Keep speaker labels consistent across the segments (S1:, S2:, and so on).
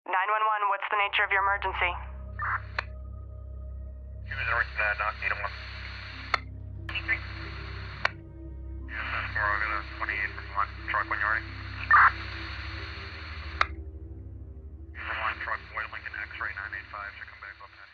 S1: 911, what's the nature of your emergency?
S2: He was not need one. Anything? Yes, that's 4. I'll get a 28 from one truck when you're ready. He's a one truck, Boy Lincoln X-ray 985, should come back up then.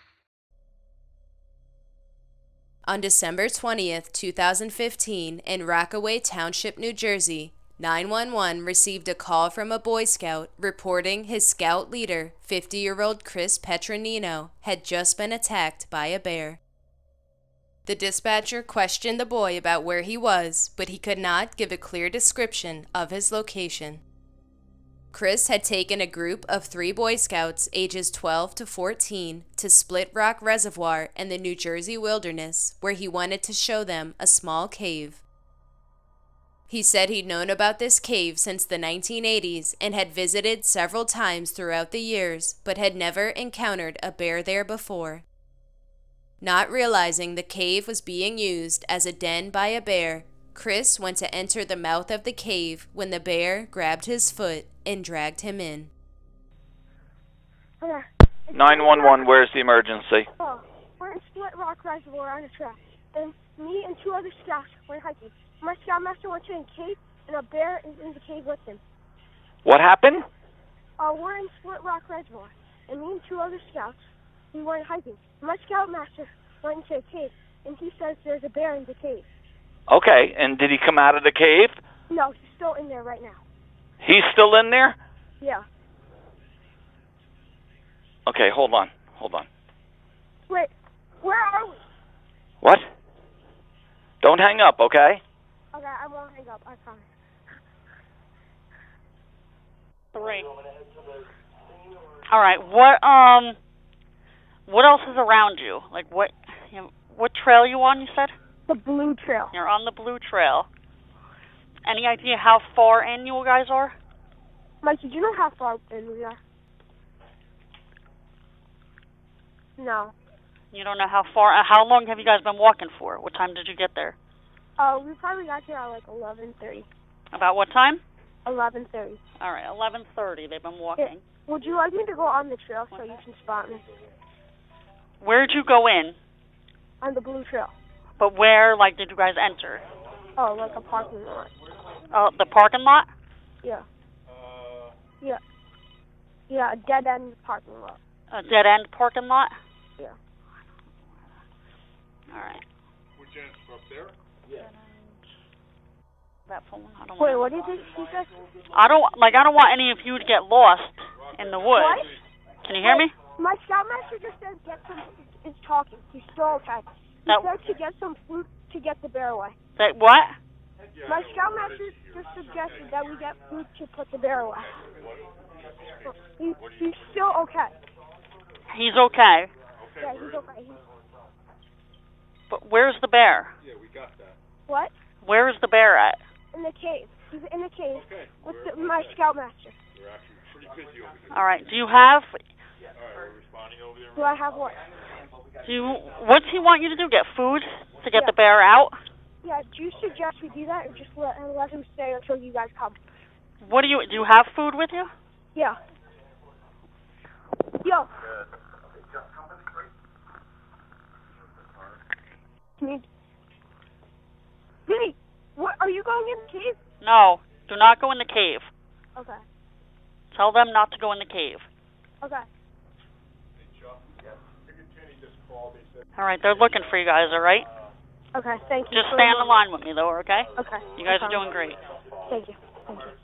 S3: On December 20th, 2015, in Rockaway Township, New Jersey, 911 received a call from a Boy Scout reporting his Scout leader, 50-year-old Chris Petronino, had just been attacked by a bear. The dispatcher questioned the boy about where he was, but he could not give a clear description of his location. Chris had taken a group of 3 Boy Scouts ages 12 to 14 to Split Rock Reservoir in the New Jersey wilderness, where he wanted to show them a small cave. He said he'd known about this cave since the 1980s and had visited several times throughout the years, but had never encountered a bear there before. Not realizing the cave was being used as a den by a bear, Chris went to enter the mouth of the cave when the bear grabbed his foot and dragged him in.
S4: 911, where's the emergency?
S5: Oh, we're in Split Rock Reservoir on a track, and me and 2 other scouts went hiking. My Scoutmaster went to a cave, and a bear is in the cave with him.
S4: What happened?
S5: We're in Split Rock Reservoir, and me and 2 other scouts, we went hiking. My Scoutmaster went into a cave, and he says there's a bear in the cave.
S4: Okay, and did he come out of the cave?
S5: No, he's still in there right now.
S4: He's still in there?
S5: Yeah.
S4: Okay, hold on.
S5: Wait, where are we?
S4: What? Don't hang up, okay?
S5: Okay, I won't hang up, I promise.
S6: 3. All right. What else is around you? Like what trail you on? You said
S5: The blue trail.
S6: you're on the blue trail. Any idea how far in you guys are?
S5: Mike, did you know how far in we are? No.
S6: You don't know how far. How long have you guys been walking for? What time did you get there?
S5: We probably got here at like 11:30.
S6: About what time?
S5: 11:30.
S6: All right, 11:30. They've been walking.
S5: Yeah. Would you like me to go on the trail so you can spot me?
S6: Where'd you go in?
S5: On the blue trail.
S6: But where, like, did you guys enter?
S5: Oh, like a parking lot.
S6: Oh, the parking lot?
S5: Yeah. Yeah, a dead-end parking lot.
S6: A dead-end parking lot?
S5: Yeah.
S6: All right.
S2: Which end? Up there?
S6: Yeah. That phone? I don't
S5: Wait,
S6: know.
S5: what did you say?
S6: I don't want any of you to get lost in the woods.
S5: What?
S6: Can you hear me?
S5: My Scoutmaster just said is talking. He's still okay. He said to get some food to get the bear away.
S6: That what?
S5: My Scoutmaster just suggested that we get food to put the bear away. He's still okay.
S6: He's okay.
S5: Yeah, he's okay.
S6: But where's the bear?
S2: Yeah, we got that.
S5: What?
S6: Where's the bear at?
S5: In the cave. He's in the cave with my Scoutmaster.
S2: We're actually pretty busy over here.
S6: All right. Do you have?
S2: All right, we're responding over there.
S5: Do I have what?
S6: What's he want you to do? Get food to get
S5: Yeah.
S6: the bear out?
S5: Yeah, do you suggest we do that or just let him stay until you guys come?
S6: Do you have food with you?
S5: Yeah. Yo. Vinny, what, are you going in the cave?
S6: No. Do not go in the cave.
S5: Okay.
S6: Tell them not to go in the cave.
S5: Okay.
S6: All right. They're looking for you guys. All right.
S5: Okay, thank you.
S6: Just stay on the line with me, though. Okay.
S5: Okay.
S6: You guys are doing great.
S5: Thank you. Thank you.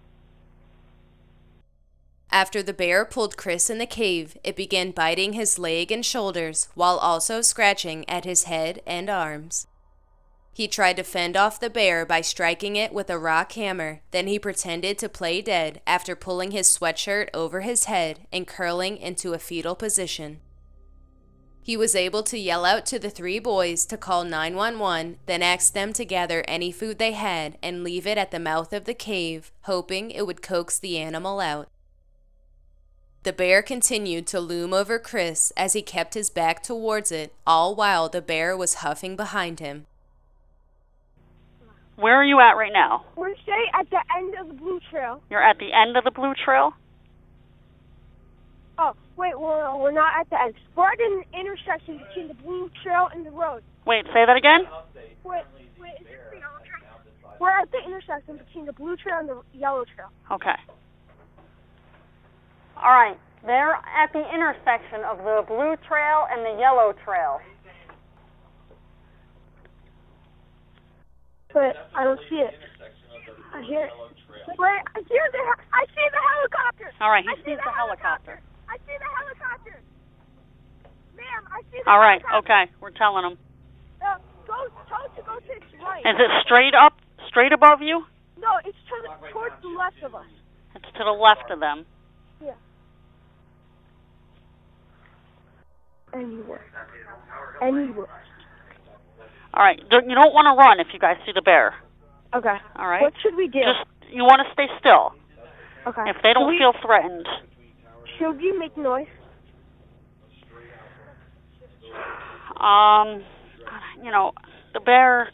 S3: After the bear pulled Chris in the cave, it began biting his leg and shoulders while also scratching at his head and arms. He tried to fend off the bear by striking it with a rock hammer. Then he pretended to play dead after pulling his sweatshirt over his head and curling into a fetal position. He was able to yell out to the 3 boys to call 911, then ask them to gather any food they had and leave it at the mouth of the cave, hoping it would coax the animal out. The bear continued to loom over Chris as he kept his back towards it, all while the bear was huffing behind him.
S6: Where are you at right now?
S5: We're staying at the end of the blue trail.
S6: You're at the end of the blue trail?
S5: Wait, we're not at the end. We're at an intersection between the blue trail and the road.
S6: Wait, say that again?
S5: Wait, is this the yellow trail? We're at the intersection between the blue trail and the yellow trail.
S6: Okay. All right. They're at the intersection of the blue trail and the yellow trail.
S5: But I don't see it. I hear it. Wait, I see the helicopter.
S6: All right, he sees the helicopter.
S5: I see the helicopter. Ma'am, I see the
S6: All right,
S5: helicopter.
S6: okay. We're telling him.
S5: Tell it to go to its right.
S6: Is it straight above you?
S5: No, it's towards the left of us.
S6: It's to the left of them.
S5: Yeah. Anywhere.
S6: All right. You don't want to run if you guys see the bear.
S5: Okay.
S6: All right.
S5: What should we do?
S6: You want to stay still.
S5: Okay.
S6: If they don't feel threatened.
S5: Should we make noise?
S6: The bear.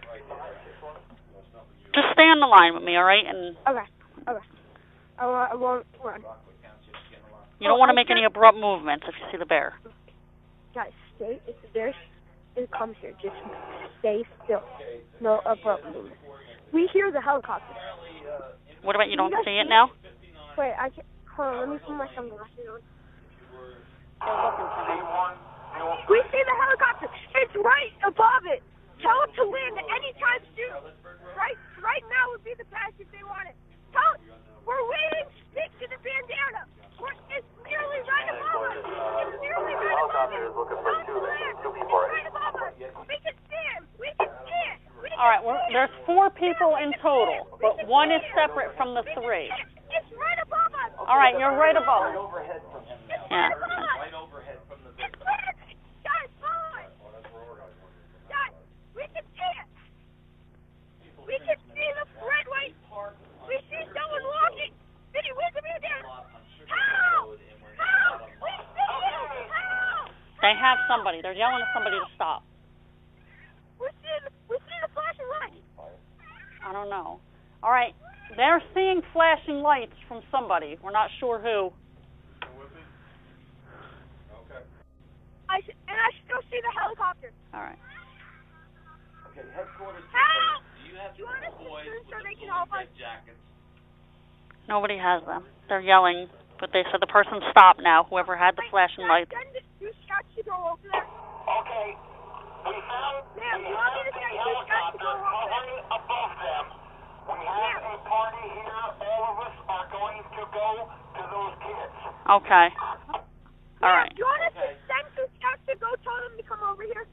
S6: Just stay on the line with me, all right? And
S5: Okay. I won't run.
S6: you don't want to make any abrupt movements if you see the bear.
S5: Guys, stay. If the bear comes here, just stay still. No abrupt movement. We hear the helicopter.
S6: What about you don't see it now?
S5: Wait, I can't. Hold on, let me put my sunglasses on. We see the helicopter. It's right above it. Tell it to land anytime soon. Right now would be the best if they want it. Tell it. We're waiting. Stick to the bandana. It's nearly right above us. It's nearly right above us. Tell it to land. It's right above us. We can see him.
S6: All right, there's 4 people in total, but one is separate from the 3.
S5: It's right above us.
S6: All right, you're right above. Yeah.
S5: Right overhead from the bear. Guys, follow it. Guys, we can see it. We can see the redway. We see someone walking. Vinny, where's the man down? Help! We see you! Help!
S6: They have somebody. They're yelling at somebody to stop.
S5: We see the flashing light.
S6: I don't know. All right. They're seeing flashing lights from somebody. We're not sure who.
S2: Okay.
S5: I still see the helicopter.
S6: All right.
S2: Okay, headquarters.
S5: Help!
S2: Do you have
S5: Do you want us to
S2: boys
S5: turn so
S2: with
S5: they
S2: the
S5: can help us?
S2: jackets?
S6: Nobody has them. They're yelling, but they said the person stopped now, whoever had the flashing lights.
S5: Send the 2 scouts to go over there.
S7: Okay. We found
S5: Ma'am, you want me to send 2 scouts to go over there?
S7: hovering above them. We have a party here. All of us are going to go to those kids.
S6: Okay. All right.
S5: Do you want us to send 2 scouts to go tell them to come over here?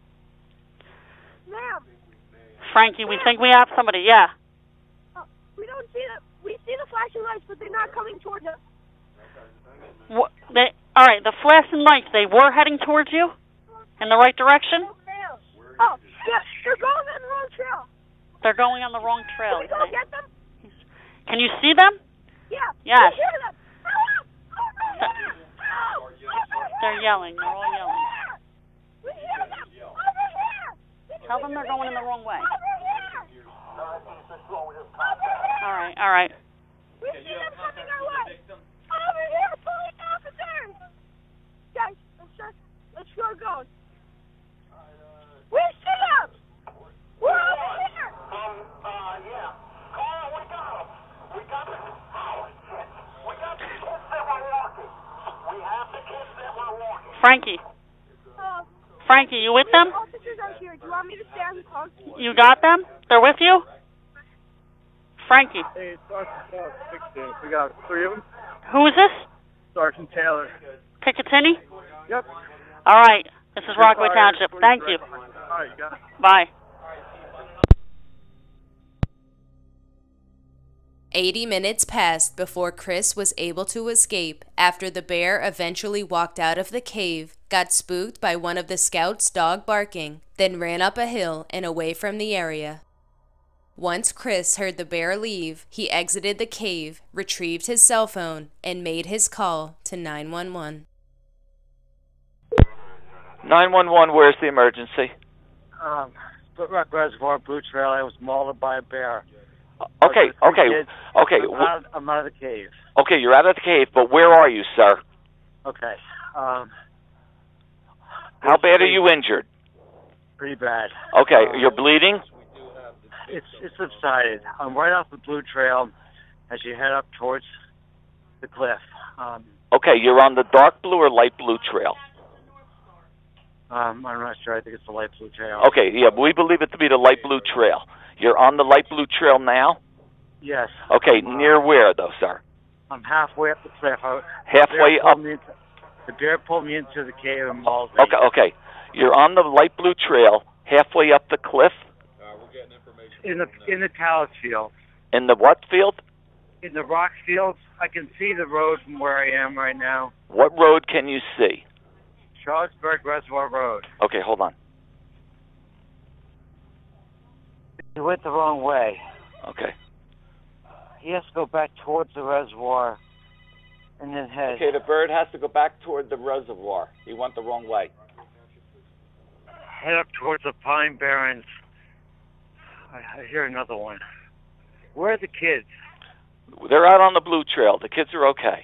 S5: Ma'am.
S6: Frankie, we think we have somebody. Yeah.
S5: We don't see them. We see the flashing lights, but they're not coming towards us.
S6: All right, the flashing lights, they were heading towards you? In the right direction?
S5: Oh, yeah, they're going on the wrong trail.
S6: They're going on the wrong trail.
S5: Can we go get them?
S6: Can you see them?
S5: Yeah.
S6: Yes.
S5: We hear them. Help! Over here! Help! Over here!
S6: They're yelling. They're all yelling.
S5: We hear them. Over here!
S6: Tell them they're going in the wrong way.
S5: Over here!
S6: All right.
S5: We see them coming our way. Over here, police officers! Guys, let's go going. We see them! We're over here!
S7: Yeah. Carl, we got them. We got the kids that were walking. We have the kids that were walking.
S6: Frankie, you with them?
S5: Officers are here. Do you want me to stay on the call?
S6: You got them? They're with you? Frankie.
S8: Hey, it's Sergeant Taylor, 16. We got 3 of them.
S6: Who is this?
S8: Sergeant Taylor.
S6: Picatinny?
S8: Yep.
S6: All right. This is Rockaway Township. Thank you.
S8: All right, you got it.
S6: Bye.
S3: 80 minutes passed before Chris was able to escape after the bear eventually walked out of the cave, got spooked by one of the scouts' dog barking, then ran up a hill and away from the area. Once Chris heard the bear leave, he exited the cave, retrieved his cell phone, and made his call to 911.
S4: 911, where's the emergency?
S8: Split Rock Reservoir, Blue Trail. I was mauled by a bear.
S4: Okay.
S8: I'm out of the cave.
S4: Okay, you're out of the cave, but where are you, sir?
S8: Okay.
S4: How bad are you injured?
S8: Pretty bad.
S4: Okay, you're bleeding?
S8: It's subsided. I'm right off the Blue Trail as you head up towards the cliff.
S4: Okay, you're on the dark blue or light blue trail?
S8: I'm not sure. I think it's the light blue trail.
S4: Okay, yeah, we believe it to be the light blue trail. You're on the light blue trail now?
S8: Yes.
S4: Okay, near where, though, sir?
S8: I'm halfway up the cliff.
S4: Halfway up?
S8: The bear pulled me into the cave and mauled me.
S4: Okay. You're on the light blue trail, halfway up the cliff?
S9: We're getting information.
S8: In the talus field.
S4: In the what field?
S8: In the rock fields. I can see the road from where I am right now.
S4: What road can you see?
S8: Charlottesburg Reservoir Road.
S4: Okay, hold on.
S8: He went the wrong way.
S4: Okay.
S8: He has to go back towards the reservoir and then head.
S4: Okay, the bird has to go back toward the reservoir. He went the wrong way.
S8: Head up towards the Pine Barrens. I hear another one. Where are the kids?
S4: They're out on the blue trail. The kids are okay.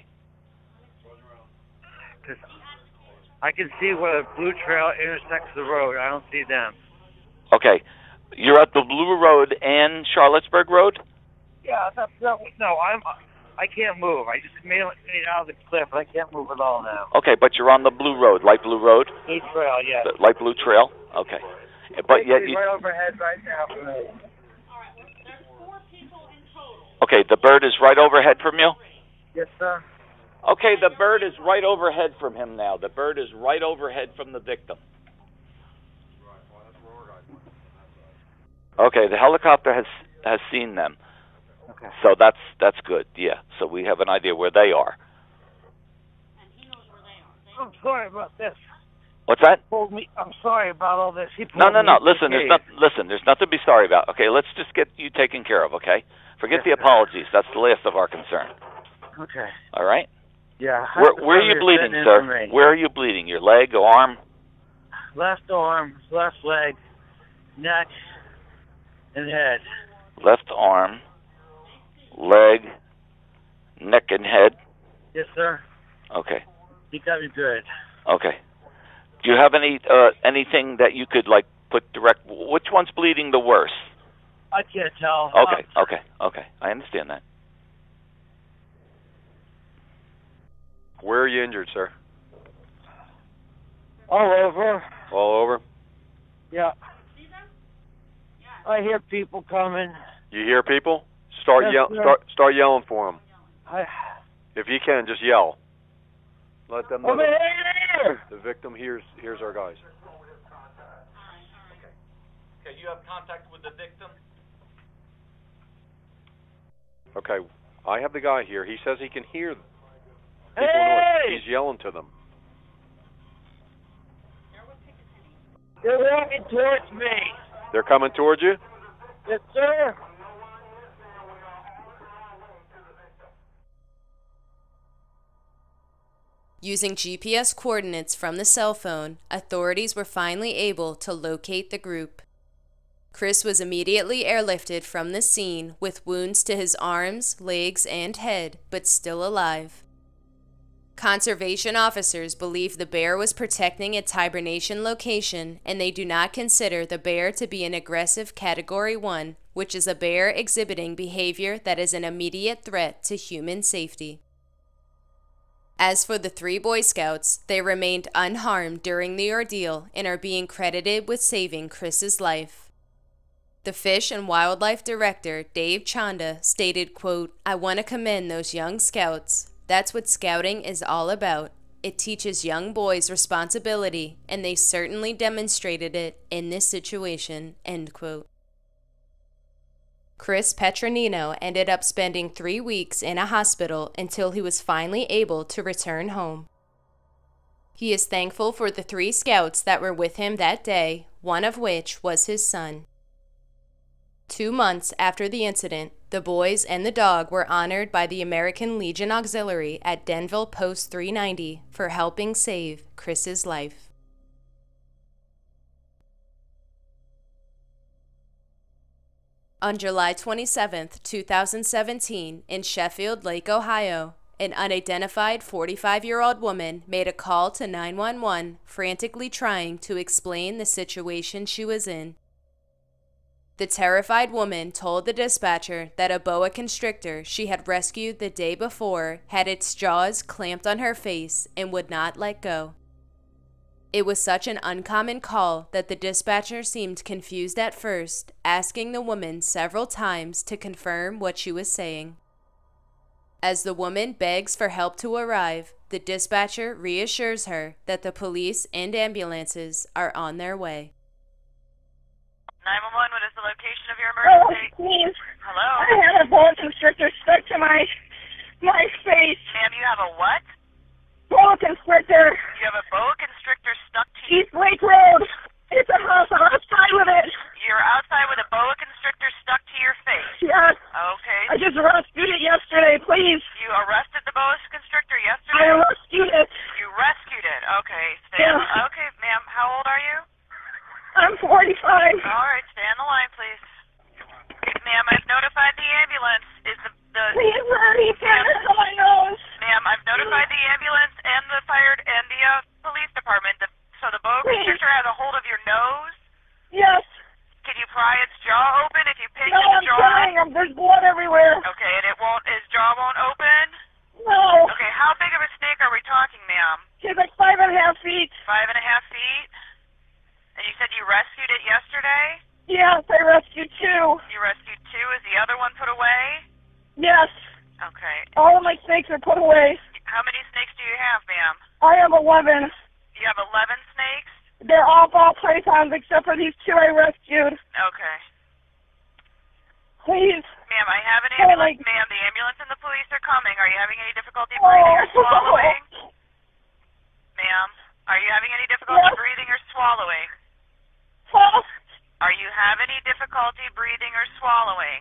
S8: 'Cause I can see where the blue trail intersects the road. I don't see them.
S4: Okay. You're at the Blue Road and Charlottesburg Road?
S8: Yeah, I can't move. I just made it out of the cliff, and I can't move at all now.
S4: Okay, but you're on the Blue Road, light blue road?
S8: Blue trail, yeah.
S4: The light blue trail? Okay. But yet
S8: right overhead right now for me.
S4: Okay, the bird is right overhead from you?
S8: Yes, sir.
S4: Okay, the bird is right overhead from him now. The bird is right overhead from the victim. Okay, the helicopter has seen them.
S8: Okay.
S4: So that's good. Yeah. So we have an idea where they are.
S8: I'm sorry about this.
S4: What's that?
S8: I'm sorry about all this.
S4: No. Listen, there's nothing to be sorry about. Okay, let's just get you taken care of, okay? Forget the apologies. That's the last of our concern.
S8: Okay.
S4: All right?
S8: Yeah.
S4: Where are you bleeding, sir? Where are you bleeding? Your leg, arm?
S8: Left arm, left leg, neck, and head.
S4: Left arm, leg, neck, and head?
S8: Yes, sir.
S4: Okay.
S8: You got me good.
S4: Okay. Do you have anything that you could put direct? Which one's bleeding the worst?
S8: I can't tell.
S4: Okay. I understand that.
S9: Where are you injured, sir?
S8: All over.
S9: All over?
S8: Yeah. I hear people coming.
S9: You hear people? Start yelling for them. If you can, just yell. Let them know.
S8: Over here!
S9: The victim hears our guys.
S4: Okay, you have contact with the victim?
S9: Okay, I have the guy here. He says he can hear people.
S8: Hey!
S9: He's yelling to them.
S8: They're walking towards me.
S9: They're coming towards you?
S8: Yes, sir.
S3: Using GPS coordinates from the cell phone, authorities were finally able to locate the group. Chris was immediately airlifted from the scene with wounds to his arms, legs, and head, but still alive. Conservation officers believe the bear was protecting its hibernation location, and they do not consider the bear to be an aggressive Category 1, which is a bear exhibiting behavior that is an immediate threat to human safety. As for the 3 Boy Scouts, they remained unharmed during the ordeal and are being credited with saving Chris's life. The Fish and Wildlife Director, Dave Chanda, stated, quote, "I want to commend those young scouts. That's what scouting is all about. It teaches young boys responsibility, and they certainly demonstrated it in this situation," end quote. Chris Petronino ended up spending 3 weeks in a hospital until he was finally able to return home. He is thankful for the 3 scouts that were with him that day, one of which was his son. 2 months after the incident, the boys and the dog were honored by the American Legion Auxiliary at Denville Post 390 for helping save Chris's life. On July 27, 2017, in Sheffield Lake, Ohio, an unidentified 45-year-old woman made a call to 911, frantically trying to explain the situation she was in. The terrified woman told the dispatcher that a boa constrictor she had rescued the day before had its jaws clamped on her face and would not let go. It was such an uncommon call that the dispatcher seemed confused at first, asking the woman several times to confirm what she was saying. As the woman begs for help to arrive, the dispatcher reassures her that the police and ambulances are on their way.
S1: 911, what is the location of your emergency?
S5: Oh, please.
S1: Hello?
S5: I had a boa constrictor stuck to my face.
S1: Ma'am, you have a what?
S5: Boa constrictor.
S1: You have a boa constrictor stuck to you.
S5: East Lake Road. It's a house. I'm outside with it.
S1: You're outside with a boa constrictor stuck to your face?
S5: Yes.
S1: Okay.
S5: I just rescued it yesterday, please.
S1: You arrested the boa constrictor yesterday?
S5: I rescued it.
S1: You rescued it. Okay.
S5: Yeah.
S1: Okay, ma'am. How old are you?
S5: I'm 45.
S1: All right. Stay on the line, please. Ma'am, I've notified the ambulance. Is the
S5: Please, Maddie, turn it on my nose.
S1: Ma'am, I've notified the ambulance and the fire and the police department. So the boa constrictor has a hold of your nose?
S5: Yes.
S1: Can you pry its jaw open if you pinch
S5: No,
S1: its
S5: I'm
S1: jaw?
S5: trying. There's blood everywhere.
S1: Okay, and its jaw won't open?
S5: No.
S1: Okay, how big of a snake are we talking, ma'am?
S5: She's like 5.5 feet.
S1: 5.5 feet? And you said you rescued it yesterday?
S5: Yes, I rescued 2.
S1: You rescued 2. Is the other one put away?
S5: Yes.
S1: Okay.
S5: All of my snakes are put away.
S1: How many snakes do you have, ma'am?
S5: I have 11.
S1: You have 11 snakes?
S5: They're all ball pythons except for these 2 I rescued.
S1: Okay.
S5: Please.
S1: Ma'am, I have an ambulance. Ma'am, the ambulance and the police are coming. Are you having any difficulty breathing or swallowing? Ma'am, are you having any difficulty breathing or swallowing?
S5: Huh?
S1: Are you having any difficulty breathing or swallowing?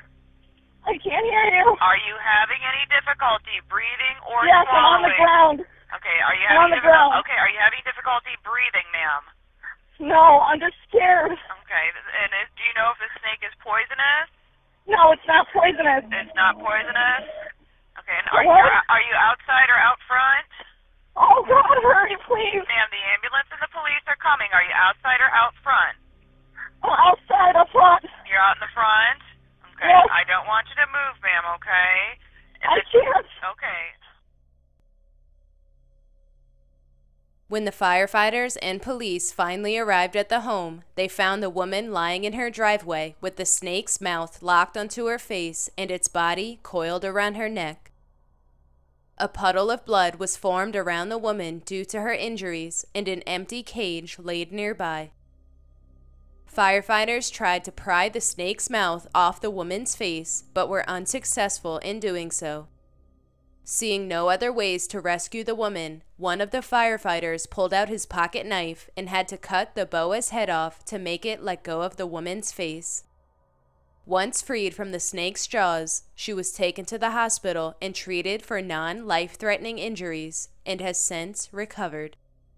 S5: I can't hear you.
S1: Are you having any difficulty breathing or
S5: yes,
S1: swallowing?
S5: I'm on the ground.
S1: Okay, are you
S5: I'm
S1: having
S5: on the ground.
S1: Okay, are you having difficulty breathing, ma'am?
S5: No, I'm just scared.
S1: Okay, and do you know if the snake is poisonous?
S5: No, it's not poisonous.
S1: It's not poisonous? Okay, and are you outside or out front?
S5: Oh, God, hurry, please.
S1: Ma'am, the ambulance and the police are coming. Are you outside or out front?
S5: Outside, up front.
S1: You're out in the front? Okay,
S5: yes.
S1: I don't want you to move, ma'am, okay?
S5: I can't.
S1: Okay.
S3: When the firefighters and police finally arrived at the home, they found the woman lying in her driveway with the snake's mouth locked onto her face and its body coiled around her neck. A puddle of blood was formed around the woman due to her injuries, and an empty cage laid nearby. Firefighters tried to pry the snake's mouth off the woman's face, but were unsuccessful in doing so. Seeing no other ways to rescue the woman, one of the firefighters pulled out his pocket knife and had to cut the boa's head off to make it let go of the woman's face. Once freed from the snake's jaws, she was taken to the hospital and treated for non-life-threatening injuries and has since recovered.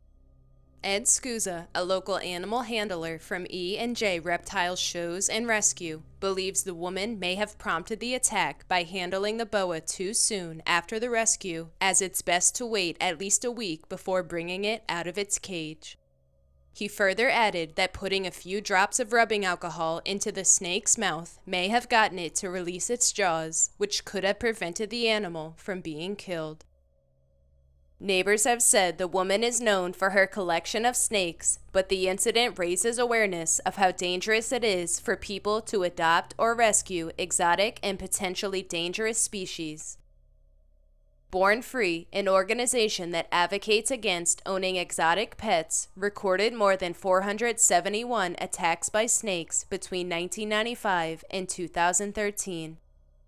S3: Ed Scusa, a local animal handler from E&J Reptile Shows and Rescue, believes the woman may have prompted the attack by handling the boa too soon after the rescue, as it's best to wait at least a week before bringing it out of its cage. He further added that putting a few drops of rubbing alcohol into the snake's mouth may have gotten it to release its jaws, which could have prevented the animal from being killed. Neighbors have said the woman is known for her collection of snakes, but the incident raises awareness of how dangerous it is for people to adopt or rescue exotic and potentially dangerous species. Born Free, an organization that advocates against owning exotic pets, recorded more than 471 attacks by snakes between 1995 and 2013.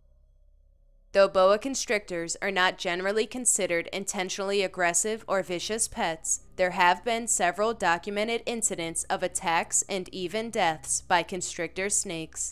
S3: Though boa constrictors are not generally considered intentionally aggressive or vicious pets, there have been several documented incidents of attacks and even deaths by constrictor snakes.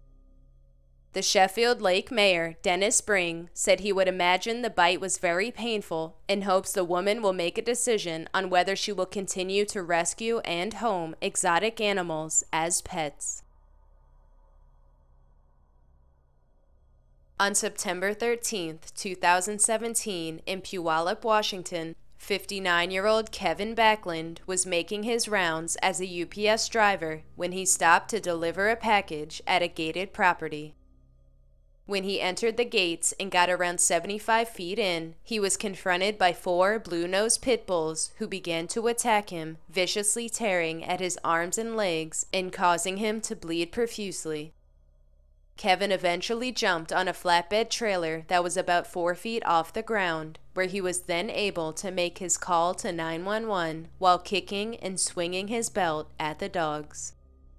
S3: The Sheffield Lake mayor, Dennis Bring, said he would imagine the bite was very painful and hopes the woman will make a decision on whether she will continue to rescue and home exotic animals as pets. On September 13, 2017, in Puyallup, Washington, 59-year-old Kevin Backlund was making his rounds as a UPS driver when he stopped to deliver a package at a gated property. When he entered the gates and got around 75 feet in, he was confronted by 4 blue-nosed pit bulls who began to attack him, viciously tearing at his arms and legs and causing him to bleed profusely. Kevin eventually jumped on a flatbed trailer that was about 4 feet off the ground, where he was then able to make his call to 911 while kicking and swinging his belt at the dogs.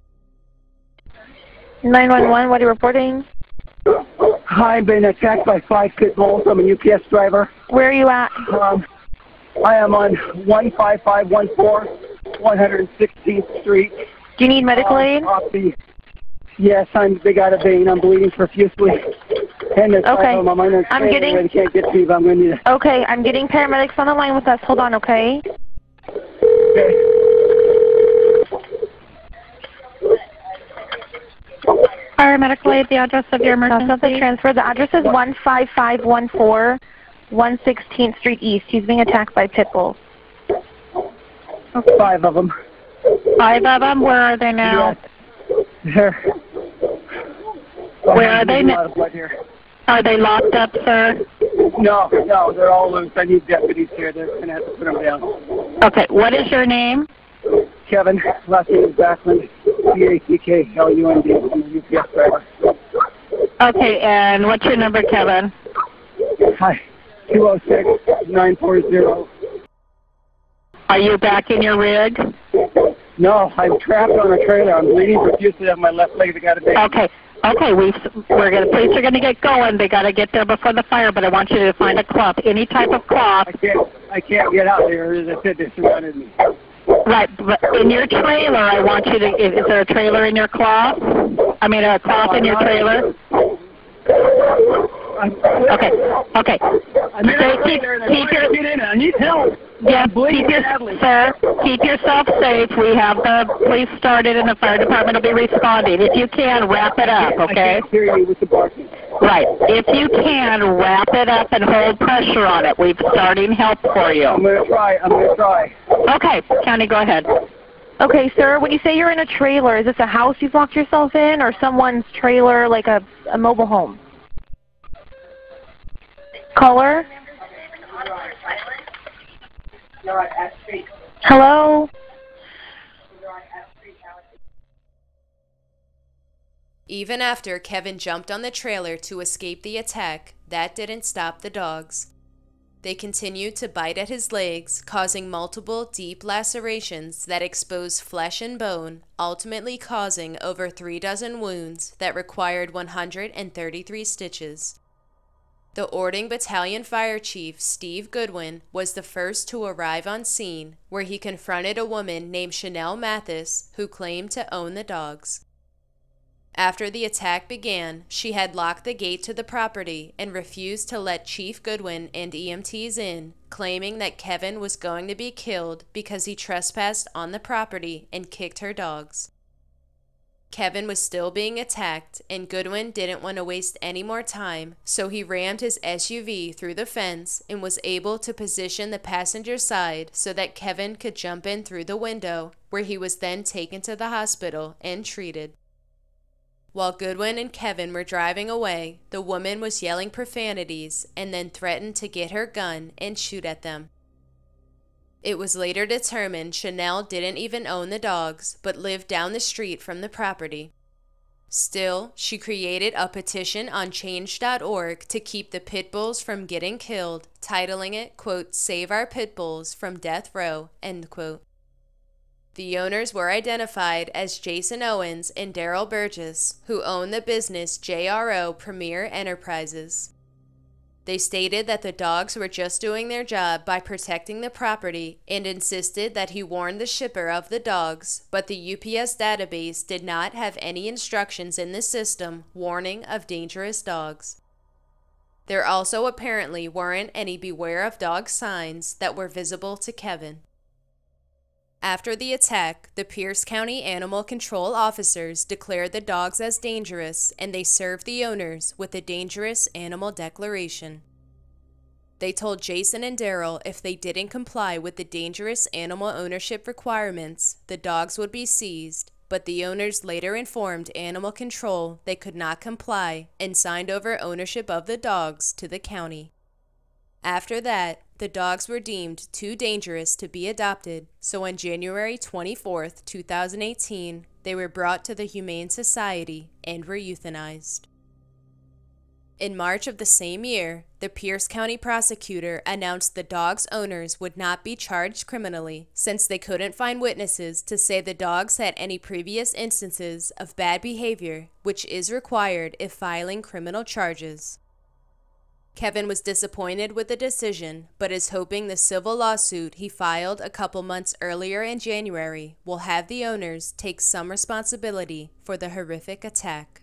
S5: 911, what are you reporting?
S10: Hi, I've been attacked by 5 pit bulls. I'm a UPS driver.
S5: Where are you at?
S10: I am on 15514 116th Street.
S5: Do you need medical aid?
S10: Yes, I'm big out of vein. I'm bleeding profusely. And
S5: okay.
S10: I'm getting. I can't get to you, but I'm going to need it.
S5: Okay, I'm getting paramedics on the line with us. Hold on, okay?
S10: Okay.
S5: Paramedical aid, the address of your emergency. Transfer. The address is 15514 116th Street East. He's being attacked by pit bulls.
S10: 5 of them.
S5: 5 of them? Where are they now?
S10: There.
S5: Where are they now?
S6: Are they locked up, sir?
S10: No, they're all loose. I need deputies here. They're going to have to put them down.
S6: Okay, what is your name?
S10: Kevin, last name is Backlund, Backlund. I'm a UPS driver.
S6: Okay, and what's your number, Kevin?
S10: Hi, 206-940.
S6: Are you back in your rig?
S10: No, I'm trapped on a trailer. I'm bleeding profusely on my left leg. I got a baby.
S6: Okay, police are gonna get going. They gotta get there before the fire, but I want you to find a cloth, any type of cloth.
S10: I can't get out there. As I said, they surrounded me.
S6: Right, but in your trailer, I want you to. Is there a trailer in your cloth? I mean, a cloth in your trailer. Okay.
S10: I'm in a trailer and I want to get in. I need help.
S6: Yeah, keep yourself safe. We have the police started and the fire department will be responding. If you can, wrap it up, okay?
S10: I can't hear you with the barking.
S6: Right. If you can, wrap it up and hold pressure on it. We're starting help for you.
S10: I'm going to try.
S6: Okay, County, go ahead.
S5: Okay, sir, when you say you're in a trailer, is this a house you've locked yourself in or someone's trailer, like a mobile home? Caller? Hello?
S3: Even after Kevin jumped on the trailer to escape the attack, that didn't stop the dogs. They continued to bite at his legs, causing multiple deep lacerations that exposed flesh and bone, ultimately causing over 36 wounds that required 133 stitches. The Ording Battalion Fire Chief, Steve Goodwin, was the first to arrive on scene, where he confronted a woman named Chanel Mathis, who claimed to own the dogs. After the attack began, she had locked the gate to the property and refused to let Chief Goodwin and EMTs in, claiming that Kevin was going to be killed because he trespassed on the property and kicked her dogs. Kevin was still being attacked, and Goodwin didn't want to waste any more time, so he rammed his SUV through the fence and was able to position the passenger side so that Kevin could jump in through the window, where he was then taken to the hospital and treated. While Goodwin and Kevin were driving away, the woman was yelling profanities and then threatened to get her gun and shoot at them. It was later determined Chanel didn't even own the dogs, but lived down the street from the property. Still, she created a petition on change.org to keep the pit bulls from getting killed, titling it, quote, "Save Our Pit Bulls from Death Row," end quote. The owners were identified as Jason Owens and Daryl Burgess, who own the business JRO Premier Enterprises. They stated that the dogs were just doing their job by protecting the property and insisted that he warned the shipper of the dogs, but the UPS database did not have any instructions in the system warning of dangerous dogs. There also apparently weren't any beware of dog signs that were visible to Kevin. After the attack, the Pierce County Animal Control officers declared the dogs as dangerous, and they served the owners with a dangerous animal declaration. They told Jason and Daryl if they didn't comply with the dangerous animal ownership requirements, the dogs would be seized, but the owners later informed Animal Control they could not comply and signed over ownership of the dogs to the county. After that, the dogs were deemed too dangerous to be adopted, so on January 24, 2018, they were brought to the Humane Society and were euthanized. In March of the same year, the Pierce County prosecutor announced the dogs' owners would not be charged criminally since they couldn't find witnesses to say the dogs had any previous instances of bad behavior, which is required if filing criminal charges. Kevin was disappointed with the decision, but is hoping the civil lawsuit he filed a couple months earlier in January will have the owners take some responsibility for the horrific attack.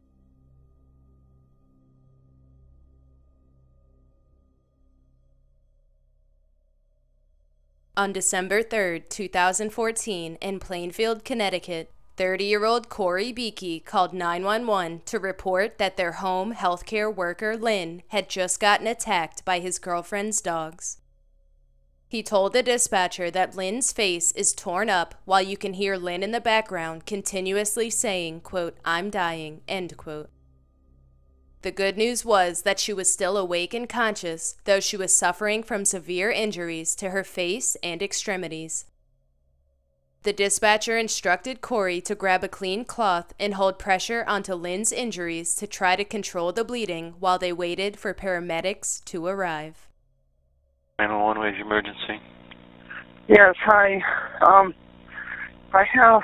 S3: On December 3, 2014, in Plainfield, Connecticut, 30-year-old Corey Beakey called 911 to report that their home healthcare worker, Lynn, had just gotten attacked by his girlfriend's dogs. He told the dispatcher that Lynn's face is torn up while you can hear Lynn in the background continuously saying, quote, "I'm dying," end quote. The good news was that she was still awake and conscious, though she was suffering from severe injuries to her face and extremities. The dispatcher instructed Corey to grab a clean cloth and hold pressure onto Lynn's injuries to try to control the bleeding while they waited for paramedics to arrive.
S11: 911, where's your emergency?
S10: Yes, hi. I have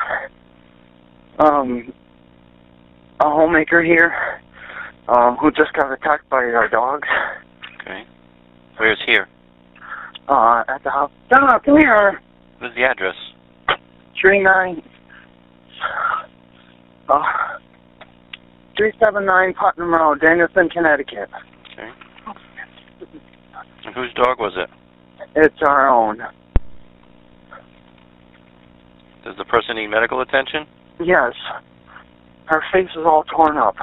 S10: a homemaker here who just got attacked by our dogs.
S11: Okay. Where's here?
S10: At the house. Donna, come here.
S11: What's the address?
S10: 379 Putnam Road, Danielson, Connecticut.
S11: Okay. And whose dog was it?
S10: It's our own.
S11: Does the person need medical attention?
S10: Yes. Her face is all torn up.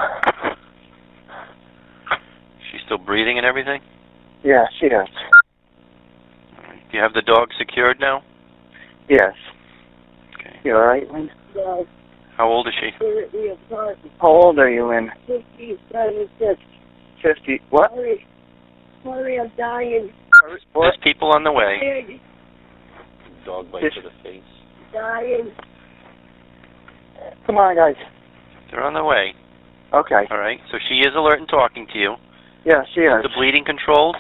S11: She's still breathing and everything?
S10: Yeah, she is.
S11: Do you have the dog secured now?
S10: Yes.
S11: Okay.
S10: You alright, Lynn?
S5: Yes.
S11: How old is she?
S10: How old are you, Lynn?
S5: 56.
S10: 50. What?
S5: Sorry, I'm dying.
S11: There's people on the way. Dog bite to the face.
S5: Dying.
S10: Come on, guys.
S11: They're on the way.
S10: Okay.
S11: All right. So she is alert and talking to you.
S10: Yeah, she is.
S11: Is the bleeding controlled?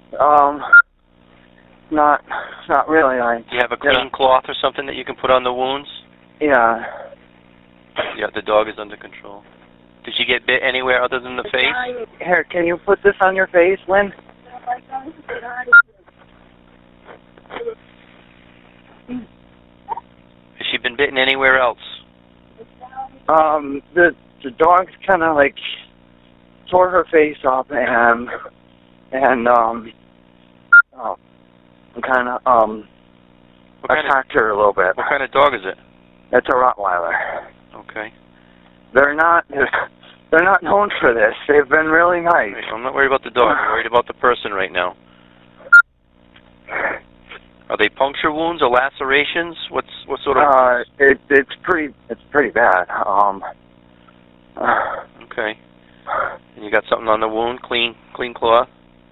S10: Not really.
S11: Do you have a clean cloth or something that you can put on the wounds?
S10: Yeah.
S11: Yeah, the dog is under control. Did she get bit anywhere other than the face?
S10: Here, can you put this on your face, Lynn?
S11: Has she been bitten anywhere else?
S10: The dog's kind of like tore her face up and attacked her a little bit.
S11: What kind of dog is it?
S10: It's a Rottweiler.
S11: Okay.
S10: They're not known for this. They've been really nice.
S11: I'm not worried about the dog. I'm worried about the person right now. Are they puncture wounds or lacerations? What sort of?
S10: It's pretty bad.
S11: Okay. And you got something on the wound? Clean cloth?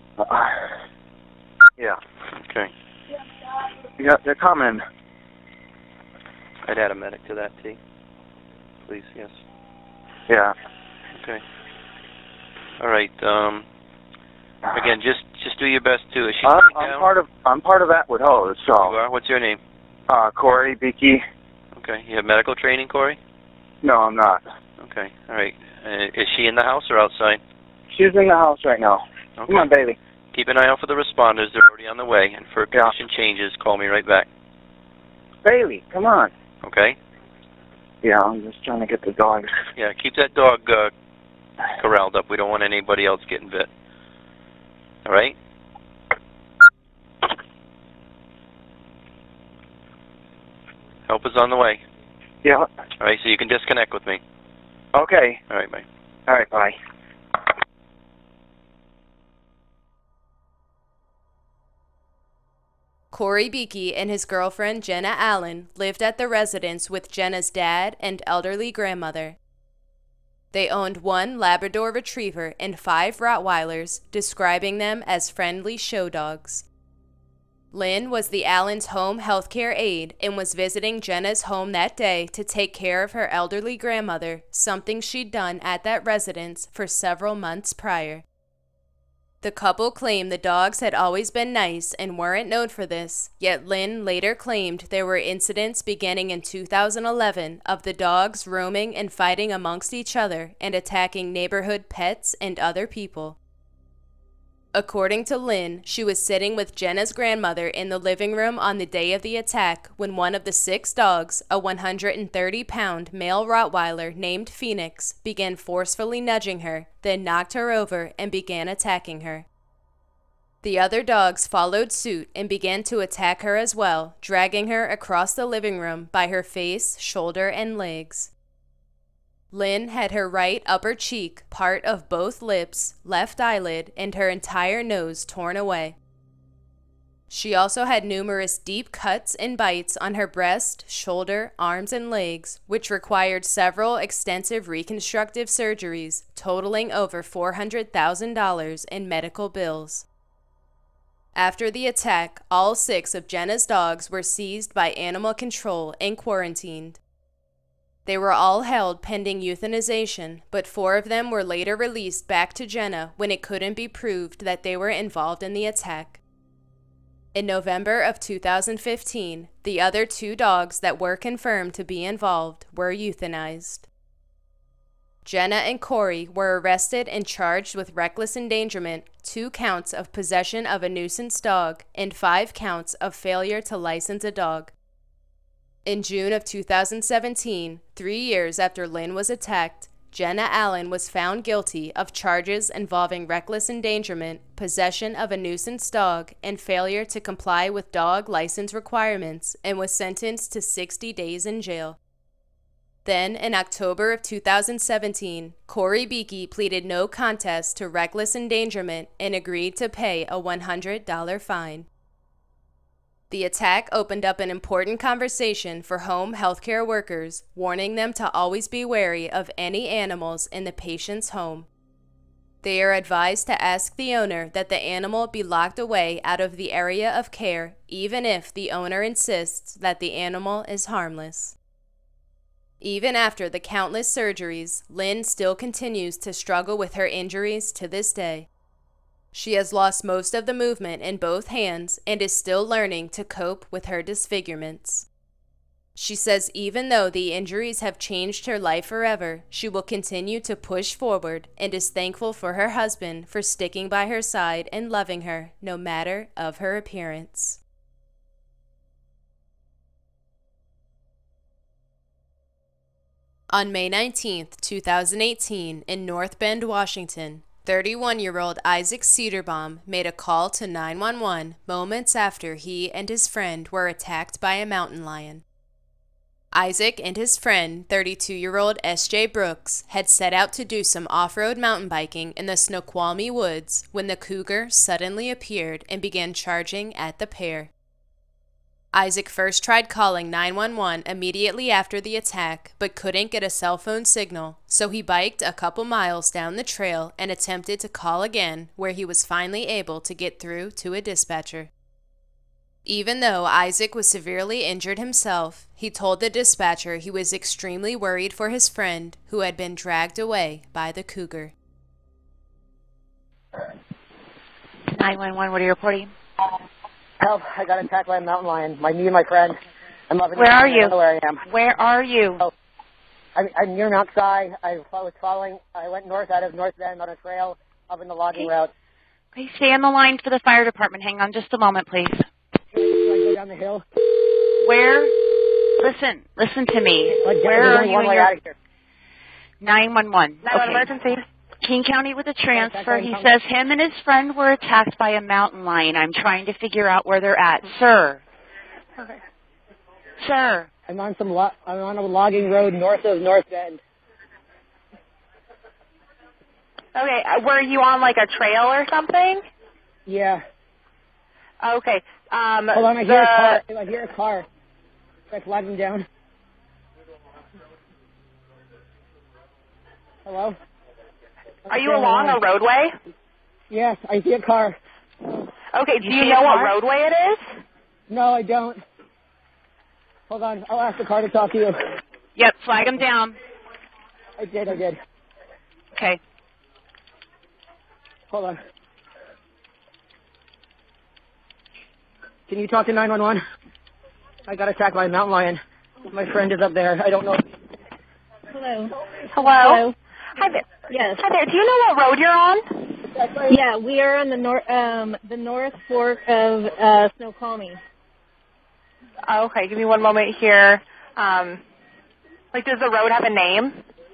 S10: Yeah.
S11: Okay.
S10: Yeah, they're coming.
S11: I'd add a medic to that, T. Please, yes.
S10: Yeah.
S11: Okay. All right. Again, just do your best to. Is she
S10: I'm part of Atwood Hose. So.
S11: You are? What's your name?
S10: Corey Beakey.
S11: Okay. You have medical training, Corey?
S10: No, I'm not.
S11: Okay. All right. Is she in the house or outside?
S10: She's in the house right now.
S11: Okay.
S10: Come on, baby.
S11: Keep an eye out for the responders. They're already on the way. And for condition changes, call me right back.
S10: Bailey, come on.
S11: Okay?
S10: Yeah, I'm just trying to get the dogs.
S11: Yeah, keep that dog corralled up. We don't want anybody else getting bit. All right? Help is on the way.
S12: Yeah.
S11: All right, so you can disconnect with me.
S12: Okay.
S11: All right, bye.
S12: All right, bye.
S3: Corey Beakey and his girlfriend Jenna Allen lived at the residence with Jenna's dad and elderly grandmother. They owned 1 Labrador Retriever and 5 Rottweilers, describing them as friendly show dogs. Lynn was the Allens' home healthcare aide and was visiting Jenna's home that day to take care of her elderly grandmother, something she'd done at that residence for several months prior. The couple claimed the dogs had always been nice and weren't known for this, yet Lynn later claimed there were incidents beginning in 2011 of the dogs roaming and fighting amongst each other and attacking neighborhood pets and other people. According to Lynn, she was sitting with Jenna's grandmother in the living room on the day of the attack when one of the 6 dogs, a 130-pound male Rottweiler named Phoenix, began forcefully nudging her, then knocked her over and began attacking her. The other dogs followed suit and began to attack her as well, dragging her across the living room by her face, shoulder, and legs. Lynn had her right upper cheek, part of both lips, left eyelid, and her entire nose torn away. She also had numerous deep cuts and bites on her breast, shoulder, arms, and legs, which required several extensive reconstructive surgeries, totaling over $400,000 in medical bills. After the attack, all 6 of Jenna's dogs were seized by animal control and quarantined. They were all held pending euthanization, but 4 of them were later released back to Jenna when it couldn't be proved that they were involved in the attack. In November of 2015, the other 2 dogs that were confirmed to be involved were euthanized. Jenna and Corey were arrested and charged with reckless endangerment, 2 counts of possession of a nuisance dog, and 5 counts of failure to license a dog. In June of 2017, 3 years after Lynn was attacked, Jenna Allen was found guilty of charges involving reckless endangerment, possession of a nuisance dog, and failure to comply with dog license requirements and was sentenced to 60 days in jail. Then, in October of 2017, Corey Beakey pleaded no contest to reckless endangerment and agreed to pay a $100 fine. The attack opened up an important conversation for home healthcare workers, warning them to always be wary of any animals in the patient's home. They are advised to ask the owner that the animal be locked away out of the area of care, even if the owner insists that the animal is harmless. Even after the countless surgeries, Lynn still continues to struggle with her injuries to this day. She has lost most of the movement in both hands and is still learning to cope with her disfigurements. She says even though the injuries have changed her life forever, she will continue to push forward and is thankful for her husband for sticking by her side and loving her, no matter of her appearance. On May 19, 2018, in North Bend, Washington, 31-year-old Isaac Cedarbaum made a call to 911 moments after he and his friend were attacked by a mountain lion. Isaac and his friend, 32-year-old S.J. Brooks, had set out to do some off-road mountain biking in the Snoqualmie woods when the cougar suddenly appeared and began charging at the pair. Isaac first tried calling 911 immediately after the attack, but couldn't get a cell phone signal, so he biked a couple miles down the trail and attempted to call again, where he was finally able to get through to a dispatcher. Even though Isaac was severely injured himself, he told the dispatcher he was extremely worried for his friend, who had been dragged away by the cougar.
S13: 911, what are you reporting?
S14: Help, I got attacked by a mountain lion. Me and my friend. I'm up in
S13: Where are you?
S14: I don't know where I am.
S13: Where are you?
S14: Oh, I'm near Mount Si. I was following. I went north out of North Bend on a trail up in the logging route.
S13: Okay, stay on the line for the fire department. Hang on just a moment, please.
S14: Should I go down the hill?
S13: Where? Listen to me. Where are you?
S14: Out of here.
S13: 911.
S14: Okay.
S13: Emergency. King County with a transfer. He says him and his friend were attacked by a mountain lion. I'm trying to figure out where they're at. Sir.
S14: Okay.
S13: Sure.
S14: I'm on a logging road north of North Bend.
S13: Okay, were you on like a trail or something?
S14: Yeah.
S13: Okay.
S14: Hold on, I hear a car. I hear a car. That's lagging down. Hello?
S13: Are you along a roadway?
S14: Yes, I see a car.
S13: Okay, do you know what roadway it is?
S14: No, I don't. Hold on, I'll ask the car to talk to you.
S13: Yep, flag him down.
S14: I did.
S13: Okay.
S14: Hold on. Can you talk to 911? I got attacked by a mountain lion. My friend is up there. I don't know.
S15: Hello.
S13: Hello? Hi there.
S15: Yes.
S13: Hi there. Do you know what road you're on?
S15: Yeah, we are on the north fork of Snoqualmie.
S13: Okay, give me one moment here. Like, does the road have a name?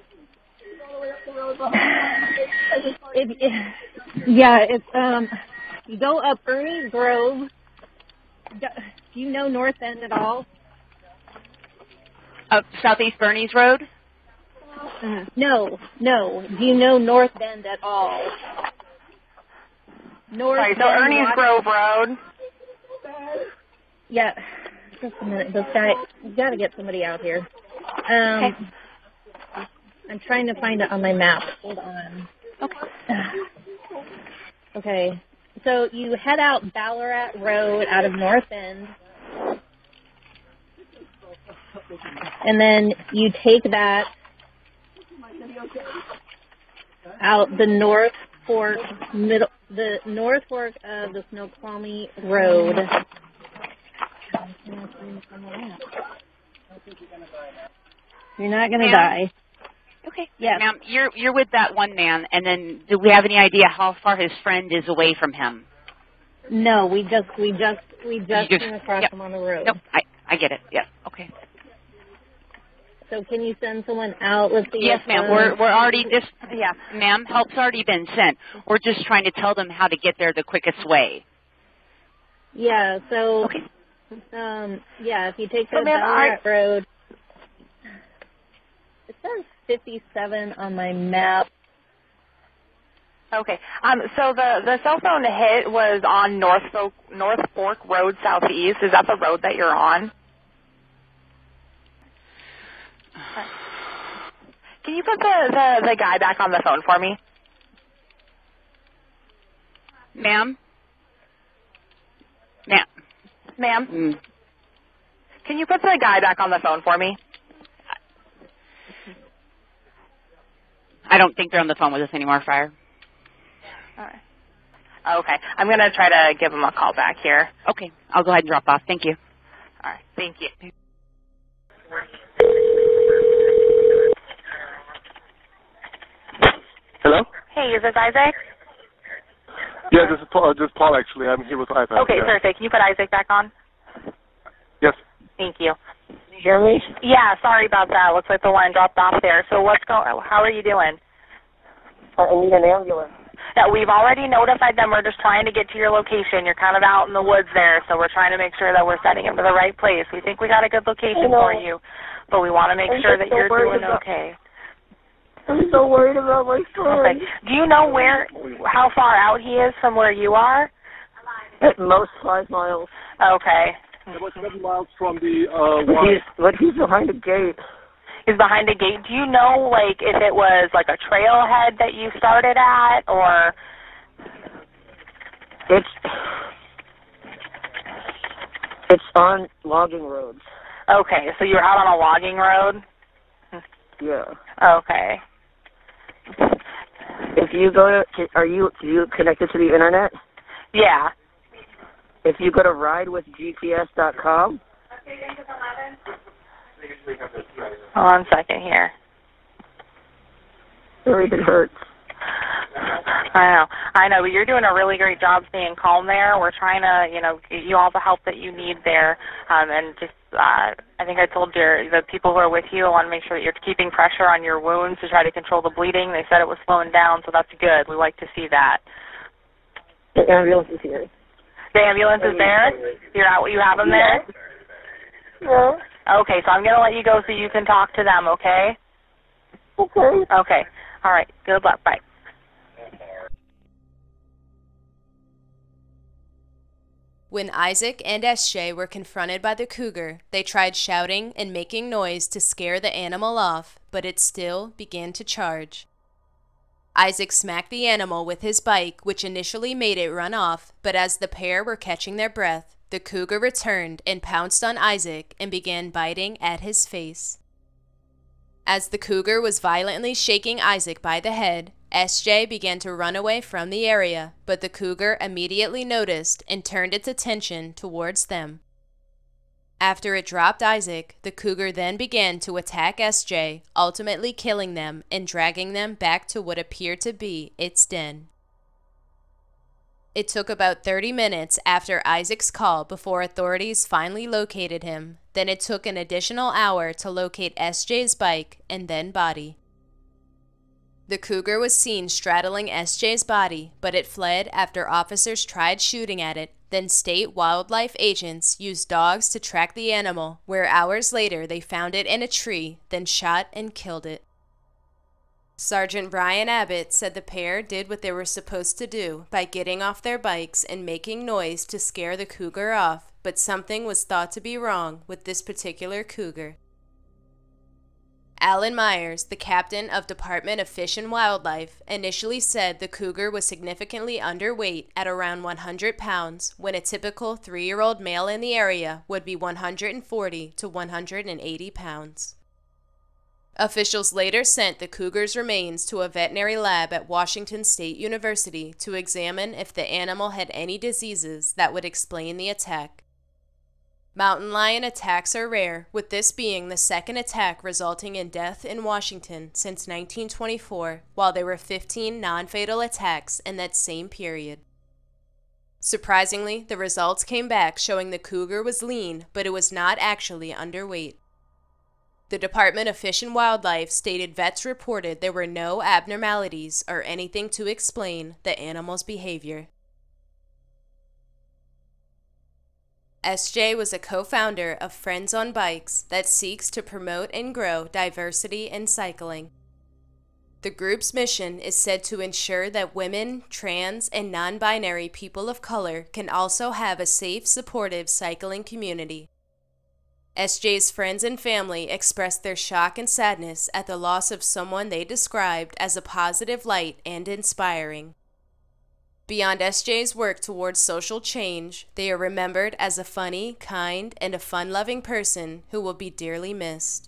S15: It's you go up Ernie's Grove. Do you know North End at all?
S13: Up Southeast Bernie's Road?
S15: No. Do you know North Bend at all?
S13: Sorry, so Ernie's Grove Road.
S15: Yeah. Just a minute. This guy, you got to get somebody out here.
S13: Okay.
S15: I'm trying to find it on my map. Hold on.
S13: Okay.
S15: Okay. So you head out Ballarat Road out of North End, and then you take that out the north fork of the Snoqualmie Road. You're not going to die.
S13: Okay.
S15: Yes.
S16: Ma'am, you're with that one man, and then do we have any idea how far his friend is away from him?
S15: No, we just came across him on the road.
S16: Nope, I get it. Yeah. Okay.
S15: So can you send someone out? Let's see.
S16: Yes, ma'am. We're already ma'am. Help's already been sent. We're just trying to tell them how to get there the quickest way.
S15: Yeah. So.
S16: Okay.
S15: If you take the Ballarat Road, it says 57 on my map.
S13: Okay. So the cell phone hit was on North Fork Road Southeast. Is that the road that you're on? Can you put the guy back on the phone for me?
S16: Ma'am?
S13: Ma'am? Can you put the guy back on the phone for me?
S16: I don't think they're on the phone with us anymore, Friar.
S13: All right. Okay. I'm going to try to give him a call back here.
S16: Okay. I'll go ahead and drop off. Thank you.
S13: All right. Thank you.
S17: Hello?
S13: Hey, is this Isaac?
S17: Yeah, this is Paul actually. I'm here with Isaac.
S13: Okay, perfect. Can you put Isaac back on?
S17: Yes.
S13: Thank you.
S14: You hear me?
S13: Yeah, sorry about that. Looks like the line dropped off there. So how are you doing?
S14: I need an ambulance.
S13: Yeah, we've already notified them. We're just trying to get to your location. You're kind of out in the woods there, so we're trying to make sure that we're sending him to the right place. We think we got a good location for you, but we want to make sure that you're doing okay.
S14: I'm so worried about my son.
S13: Okay. Do you know how far out he is from where you are?
S14: At most 5 miles.
S13: Okay.
S17: About 7 miles from the
S14: He's behind a gate.
S13: He's behind a gate. Do you know, like, if it was like a trailhead that you started at, or?
S14: It's on logging roads.
S13: Okay, so you're out on a logging road?
S14: Yeah.
S13: Okay.
S14: If you go to, are you connected to the internet?
S13: Yeah.
S14: If you go to ridewithgps.com.
S13: Hold on a second here.
S14: It hurts.
S13: I know, but you're doing a really great job staying calm there. We're trying to, get you all the help that you need there. And just, I think I told the people who are with you, I want to make sure that you're keeping pressure on your wounds to try to control the bleeding. They said it was slowing down, so that's good. We like to see that.
S14: The ambulance is here.
S13: The ambulance is there? You have them there?
S14: Yeah.
S13: Okay, so I'm going to let you go so you can talk to them, okay?
S5: Okay.
S13: Okay. All right. Good luck. Bye.
S3: When Isaac and SJ were confronted by the cougar, they tried shouting and making noise to scare the animal off, but it still began to charge. Isaac smacked the animal with his bike, which initially made it run off, but as the pair were catching their breath, the cougar returned and pounced on Isaac and began biting at his face. As the cougar was violently shaking Isaac by the head, SJ began to run away from the area, but the cougar immediately noticed and turned its attention towards them. After it dropped Isaac, the cougar then began to attack SJ, ultimately killing them and dragging them back to what appeared to be its den. It took about 30 minutes after Isaac's call before authorities finally located him. Then it took an additional hour to locate SJ's bike and then body. The cougar was seen straddling SJ's body, but it fled after officers tried shooting at it. Then state wildlife agents used dogs to track the animal, where hours later they found it in a tree, then shot and killed it. Sergeant Brian Abbott said the pair did what they were supposed to do by getting off their bikes and making noise to scare the cougar off, but something was thought to be wrong with this particular cougar. Alan Myers, the captain of Department of Fish and Wildlife, initially said the cougar was significantly underweight at around 100 pounds, when a typical 3-year-old male in the area would be 140 to 180 pounds. Officials later sent the cougar's remains to a veterinary lab at Washington State University to examine if the animal had any diseases that would explain the attack. Mountain lion attacks are rare, with this being the second attack resulting in death in Washington since 1924, while there were 15 non-fatal attacks in that same period. Surprisingly, the results came back showing the cougar was lean, but it was not actually underweight. The Department of Fish and Wildlife stated vets reported there were no abnormalities or anything to explain the animal's behavior. SJ was a co-founder of Friends on Bikes that seeks to promote and grow diversity in cycling. The group's mission is said to ensure that women, trans, and non-binary people of color can also have a safe, supportive cycling community. SJ's friends and family expressed their shock and sadness at the loss of someone they described as a positive light and inspiring. Beyond SJ's work towards social change, they are remembered as a funny, kind, and a fun-loving person who will be dearly missed.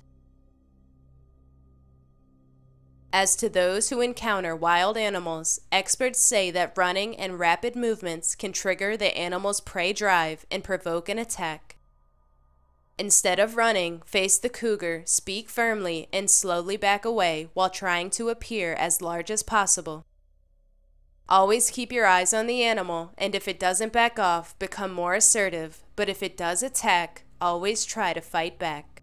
S3: As to those who encounter wild animals, experts say that running and rapid movements can trigger the animal's prey drive and provoke an attack. Instead of running, face the cougar, speak firmly, and slowly back away while trying to appear as large as possible. Always keep your eyes on the animal, and if it doesn't back off, become more assertive, but if it does attack, always try to fight back.